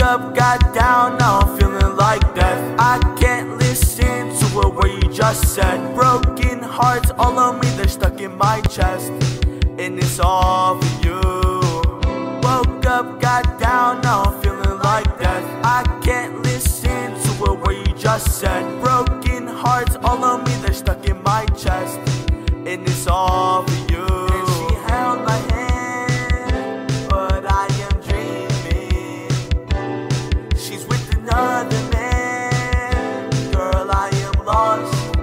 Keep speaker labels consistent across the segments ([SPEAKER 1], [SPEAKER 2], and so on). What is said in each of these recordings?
[SPEAKER 1] up, got down, now I'm feeling like death. I can't listen to a word you just said. Broken hearts all on me, they're stuck in my chest, and it's all for you. Woke up, got down, now I'm feeling like death. I can't listen to a word you just said. Broken hearts all on me, they're stuck in my chest, and it's all for you. And she held my hand, but I am dreaming. She's with another man, girl, I am lost.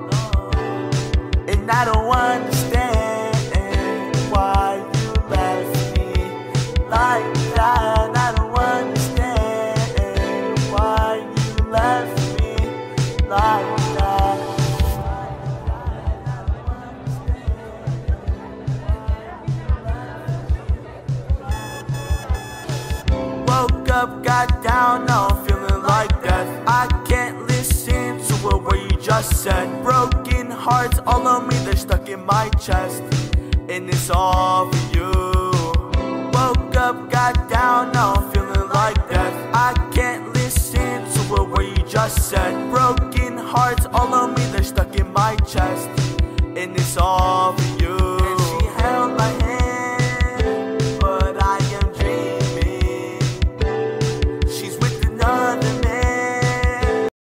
[SPEAKER 1] And I don't understand why you left me like that. I don't understand why you left me like that. Woke up, got down, now I'm feeling like death. I can't listen to a word you just said. Broken hearts all on me, they're stuck in my chest, and it's all for you. Woke up, got down, now I'm feeling like death. I can't listen to a word you just said. Broken hearts all on me, they're stuck in my chest, and it's all for you.